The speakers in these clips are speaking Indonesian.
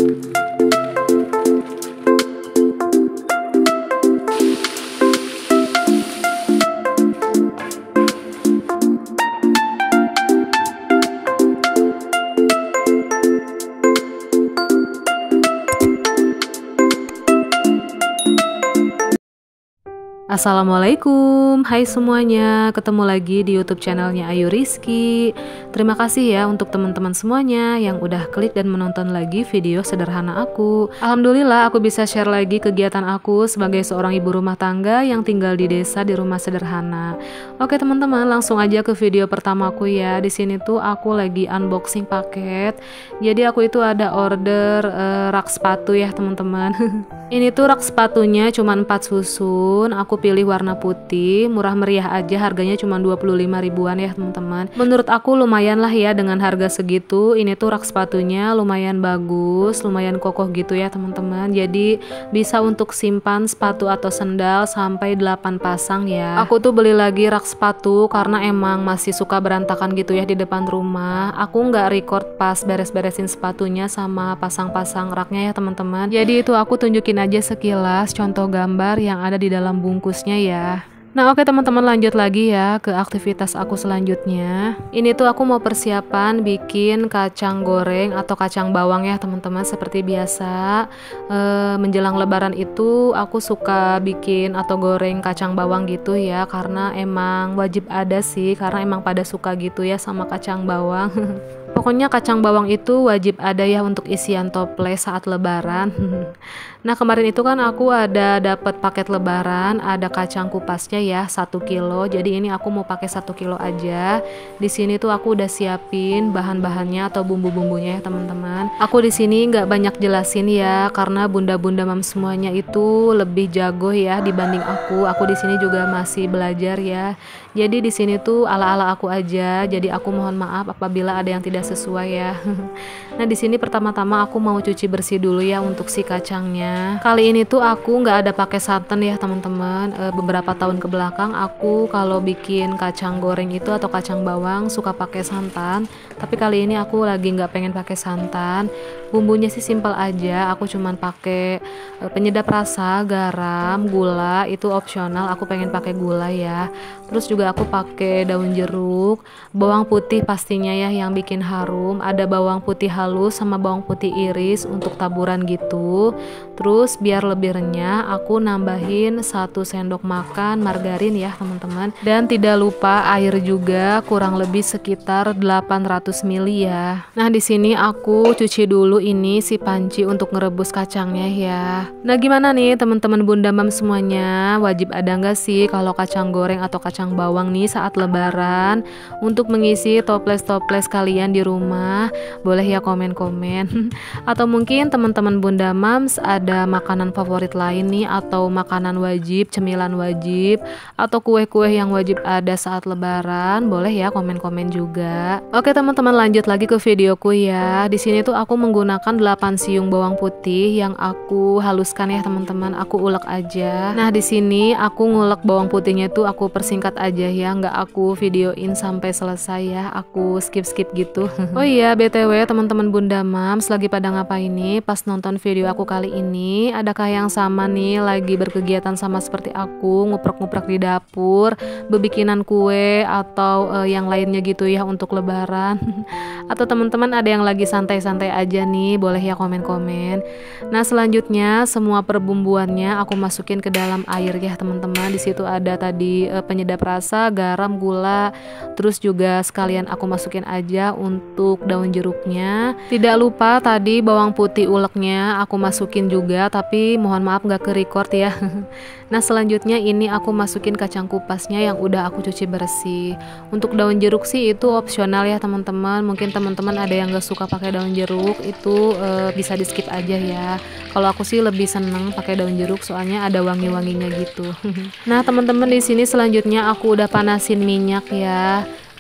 Assalamualaikum, hai semuanya, ketemu lagi di YouTube channelnya Ayu Rizky. Terima kasih ya untuk teman-teman semuanya yang udah klik dan menonton lagi video sederhana aku. Alhamdulillah aku bisa share lagi kegiatan aku sebagai seorang ibu rumah tangga yang tinggal di desa di rumah sederhana. Oke teman-teman, langsung aja ke video pertamaku ya. Di sini tuh aku lagi unboxing paket. Jadi aku itu ada order rak sepatu ya teman-teman. Ini tuh rak sepatunya cuma 4 susun. Aku pilih warna putih, murah meriah aja, harganya cuma 25 ribuan ya teman-teman. Menurut aku lumayan lah ya dengan harga segitu. Ini tuh rak sepatunya lumayan bagus, lumayan kokoh gitu ya teman-teman. Jadi bisa untuk simpan sepatu atau sendal sampai 8 pasang ya. Aku tuh beli lagi rak sepatu karena emang masih suka berantakan gitu ya di depan rumah. Aku nggak record pas beres-beresin sepatunya sama pasang-pasang raknya ya teman-teman. Jadi itu aku tunjukin aja sekilas contoh gambar yang ada di dalam bungkusnya ya. Nah oke teman-teman, lanjut lagi ya ke aktivitas aku selanjutnya. Ini tuh aku mau persiapan bikin kacang goreng atau kacang bawang ya teman-teman. Seperti biasa menjelang lebaran itu aku suka bikin atau goreng kacang bawang gitu ya, karena emang wajib ada sih, karena emang pada suka gitu ya sama kacang bawang. Pokoknya kacang bawang itu wajib ada ya untuk isian toples saat lebaran. Nah kemarin itu kan aku ada dapat paket lebaran, ada kacang kupasnya ya 1 kilo. Jadi ini aku mau pakai 1 kilo aja. Di sini tuh aku udah siapin bahan-bahannya atau bumbu-bumbunya ya teman-teman. Aku di sini nggak banyak jelasin ya, karena bunda-bunda mam semuanya itu lebih jago ya dibanding aku. Aku di sini juga masih belajar ya. Jadi di sini tuh ala-ala aku aja. Jadi aku mohon maaf apabila ada yang tidak sesuai ya. Nah di sini pertama-tama aku mau cuci bersih dulu ya untuk si kacangnya. Kali ini tuh aku nggak ada pakai santan ya teman-teman. Beberapa tahun ke belakang aku kalau bikin kacang goreng itu atau kacang bawang suka pakai santan. Tapi kali ini aku lagi nggak pengen pakai santan. Bumbunya sih simpel aja. Aku cuman pakai penyedap rasa, garam, gula, itu opsional. Aku pengen pakai gula ya. Terus juga aku pakai daun jeruk, bawang putih pastinya ya yang bikin harum. Ada bawang putih halus sama bawang putih iris untuk taburan gitu. Terus biar lebih renyah aku nambahin 1 sendok makan margarin ya teman-teman. Dan tidak lupa air juga, kurang lebih sekitar 800 ml ya. Nah di sini aku cuci dulu ini si panci untuk ngerebus kacangnya ya. Nah gimana nih teman-teman bunda mam semuanya, wajib ada nggak sih kalau kacang goreng atau kacang bawang nih saat lebaran untuk mengisi toples-toples kalian di rumah? Boleh ya komen-komen. Atau mungkin teman-teman bunda mams ada makanan favorit lain nih, atau makanan wajib, cemilan wajib, atau kue-kue yang wajib ada saat lebaran? Boleh ya komen-komen juga. Oke teman-teman, lanjut lagi ke videoku ya. Di sini tuh aku menggunakan 8 siung bawang putih yang aku haluskan ya teman-teman. Aku ulek aja. Nah di sini aku ngulek bawang putihnya tuh aku persingkat aja ya, nggak aku videoin sampai selesai ya. Aku skip gitu. Oh iya BTW teman-teman bunda mams lagi pada ngapain nih pas nonton video aku kali ini? Adakah yang sama nih lagi berkegiatan sama seperti aku, nguprek-nguprek di dapur, bebikinan kue atau yang lainnya gitu ya untuk lebaran? Atau teman-teman ada yang lagi santai-santai aja nih? Boleh ya komen-komen. Nah selanjutnya semua perbumbuannya aku masukin ke dalam air ya teman-teman. Di situ ada tadi penyedap rasa, garam, gula, terus juga sekalian aku masukin aja untuk daun jeruknya. Tidak lupa tadi bawang putih uleknya aku masukin juga, tapi mohon maaf nggak ke record ya. Nah selanjutnya ini aku masukin kacang kupasnya yang udah aku cuci bersih. Untuk daun jeruk sih itu opsional ya teman-teman. Mungkin teman-teman ada yang nggak suka pakai daun jeruk, itu bisa di skip aja ya. Kalau aku sih lebih seneng pakai daun jeruk soalnya ada wangi-wanginya gitu. Nah teman-teman di sini selanjutnya aku udah panasin minyak ya.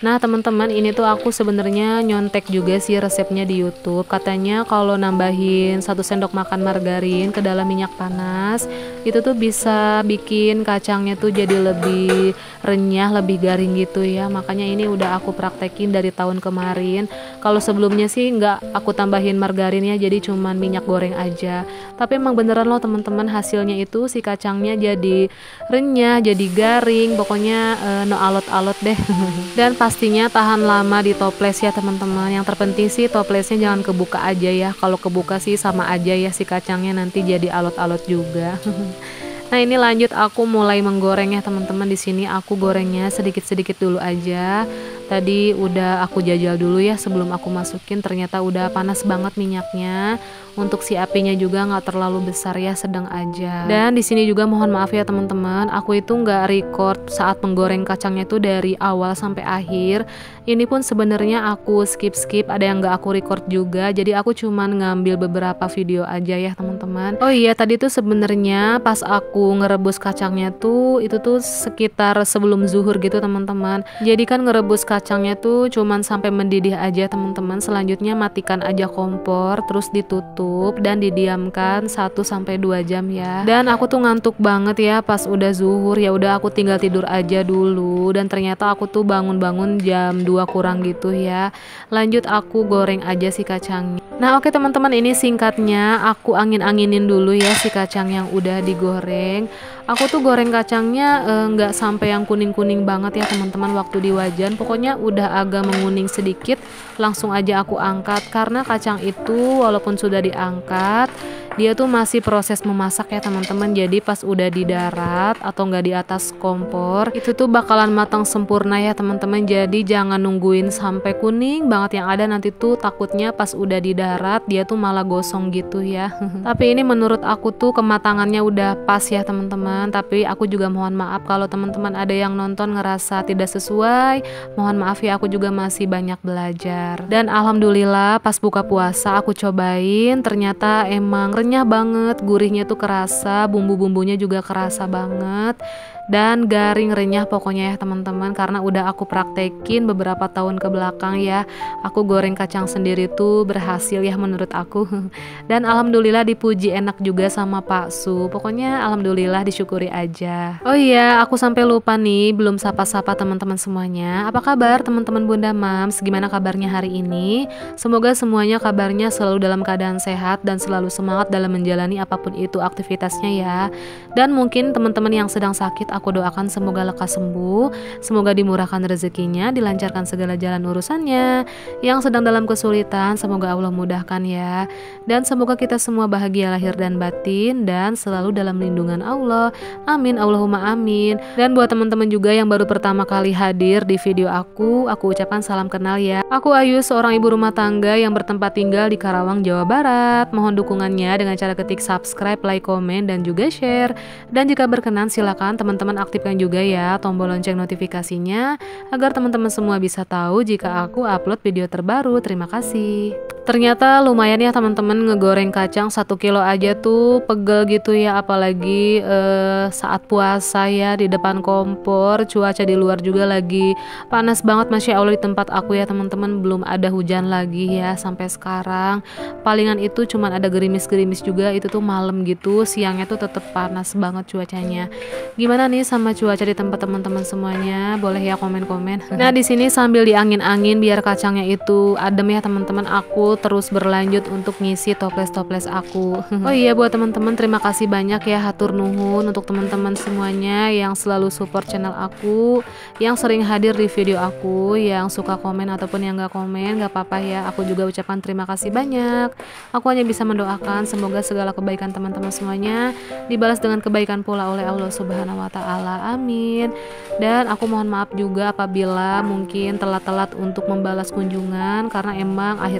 Nah teman-teman, ini tuh aku sebenarnya nyontek juga sih resepnya di YouTube. Katanya kalau nambahin 1 sendok makan margarin ke dalam minyak panas, itu tuh bisa bikin kacangnya tuh jadi lebih renyah, lebih garing gitu ya. Makanya ini udah aku praktekin dari tahun kemarin. Kalau sebelumnya sih nggak aku tambahin margarin ya, jadi cuman minyak goreng aja. Tapi emang beneran loh teman-teman, hasilnya itu si kacangnya jadi renyah, jadi garing, pokoknya no alot-alot deh. Dan pastinya tahan lama di toples ya teman-teman. Yang terpenting sih toplesnya jangan kebuka aja ya. Kalau kebuka sih sama aja ya, si kacangnya nanti jadi alot-alot juga. Nah ini lanjut aku mulai menggoreng ya teman-teman. Di sini aku gorengnya sedikit-sedikit dulu aja. Tadi udah aku jajal dulu ya sebelum aku masukin, ternyata udah panas banget minyaknya. Untuk si apinya juga nggak terlalu besar ya, sedang aja. Dan di sini juga mohon maaf ya teman-teman, aku itu nggak record saat menggoreng kacangnya itu dari awal sampai akhir. Ini pun sebenarnya aku skip, ada yang nggak aku record juga. Jadi aku cuman ngambil beberapa video aja ya teman-teman. Oh iya, tadi tuh sebenarnya pas aku ngerebus kacangnya tuh itu tuh sekitar sebelum zuhur gitu teman-teman. Jadi kan ngerebus kacangnya tuh cuman sampai mendidih aja teman-teman. Selanjutnya matikan aja kompor, terus ditutup dan didiamkan 1-2 jam ya. Dan aku tuh ngantuk banget ya pas udah zuhur, ya udah aku tinggal tidur aja dulu. Dan ternyata aku tuh bangun-bangun jam 2 kurang gitu ya. Lanjut aku goreng aja si kacangnya. Nah oke teman-teman, ini singkatnya aku angin-anginin dulu ya si kacang yang udah digoreng. Aku tuh goreng kacangnya nggak sampai yang kuning-kuning banget ya teman-teman waktu di wajan. Pokoknya udah agak menguning sedikit, langsung aja aku angkat. Karena kacang itu walaupun sudah diangkat, dia tuh masih proses memasak ya teman-teman. Jadi pas udah di darat atau nggak di atas kompor, itu tuh bakalan matang sempurna ya teman-teman. Jadi jangan nungguin sampai kuning banget, yang ada nanti tuh takutnya pas udah di darat dia tuh malah gosong gitu ya. Tapi ini menurut aku tuh kematangannya udah pas ya teman-teman. Tapi aku juga mohon maaf kalau teman-teman ada yang nonton ngerasa tidak sesuai. Mohon maaf ya, aku juga masih banyak belajar. Dan alhamdulillah pas buka puasa aku cobain, ternyata emang renyah banget, gurihnya tuh kerasa, bumbu-bumbunya juga kerasa banget. Dan garing renyah pokoknya ya teman-teman, karena udah aku praktekin beberapa tahun ke belakang ya. Aku goreng kacang sendiri tuh berhasil ya menurut aku. Dan alhamdulillah dipuji enak juga sama Pak Su. Pokoknya alhamdulillah, disyukuri aja. Oh iya, aku sampai lupa nih, belum sapa-sapa teman-teman semuanya. Apa kabar teman-teman Bunda Mams? Gimana kabarnya hari ini? Semoga semuanya kabarnya selalu dalam keadaan sehat dan selalu semangat dalam menjalani apapun itu aktivitasnya ya. Dan mungkin teman-teman yang sedang sakit, aku doakan semoga lekas sembuh, semoga dimurahkan rezekinya, dilancarkan segala jalan urusannya. Yang sedang dalam kesulitan, semoga Allah mudahkan ya. Dan semoga kita semua bahagia lahir dan batin dan selalu dalam lindungan Allah. Amin, Allahumma amin. Dan buat teman-teman juga yang baru pertama kali hadir di video aku ucapkan salam kenal ya. Aku Ayu, seorang ibu rumah tangga yang bertempat tinggal di Karawang, Jawa Barat. Mohon dukungannya dengan cara ketik subscribe, like, komen, dan juga share. Dan jika berkenan silakan teman-teman aktifkan juga ya tombol lonceng notifikasinya agar teman-teman semua bisa tahu jika aku upload video terbaru. Terima kasih. Ternyata lumayan ya teman-teman, ngegoreng kacang 1 kilo aja tuh pegel gitu ya, apalagi saat puasa ya di depan kompor. Cuaca di luar juga lagi panas banget, Masya Allah. Di tempat aku ya teman-teman belum ada hujan lagi ya sampai sekarang. Palingan itu cuman ada gerimis-gerimis juga, itu tuh malam gitu. Siangnya tuh tetap panas banget cuacanya. Gimana nih sama cuaca di tempat teman-teman semuanya? Boleh ya komen-komen. Nah di sini sambil diangin-angin biar kacangnya itu adem ya teman-teman, aku terus berlanjut untuk ngisi toples-toples aku. Oh iya, buat teman-teman terima kasih banyak ya, hatur nuhun untuk teman-teman semuanya yang selalu support channel aku, yang sering hadir di video aku, yang suka komen ataupun yang gak komen, gak apa-apa ya. Aku juga ucapkan terima kasih banyak. Aku hanya bisa mendoakan semoga segala kebaikan teman-teman semuanya dibalas dengan kebaikan pula oleh Allah Subhanahu wa Ta'ala. Amin. Dan aku mohon maaf juga apabila mungkin telat-telat untuk membalas kunjungan, karena emang akhir-akhir ini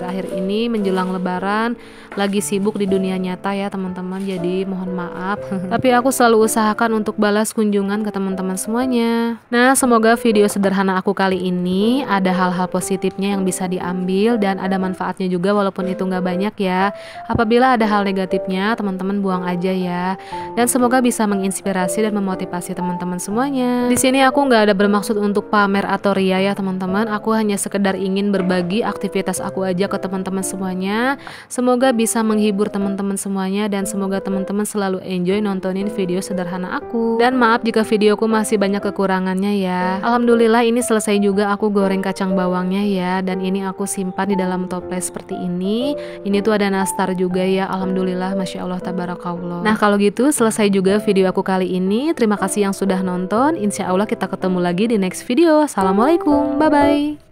ini menjelang lebaran lagi sibuk di dunia nyata ya teman-teman, jadi mohon maaf. Tapi aku selalu usahakan untuk balas kunjungan ke teman-teman semuanya. Nah, semoga video sederhana aku kali ini ada hal-hal positifnya yang bisa diambil dan ada manfaatnya juga walaupun itu nggak banyak ya. Apabila ada hal negatifnya, teman-teman buang aja ya. Dan semoga bisa menginspirasi dan memotivasi teman-teman semuanya. Di sini aku nggak ada bermaksud untuk pamer atau ria ya teman-teman. Aku hanya sekedar ingin berbagi aktivitas aku aja ke teman-teman semuanya. Semoga bisa menghibur teman-teman semuanya dan semoga teman-teman selalu enjoy nontonin video sederhana aku. Dan maaf jika videoku masih banyak kekurangannya ya. Alhamdulillah ini selesai juga aku goreng kacang bawangnya ya. Dan ini aku simpan di dalam toples seperti ini. Ini tuh ada nastar juga ya. Alhamdulillah, Masya Allah, tabarakallah. Nah kalau gitu selesai juga video aku kali ini. Terima kasih yang sudah nonton. Insya Allah kita ketemu lagi di next video. Assalamualaikum, bye bye.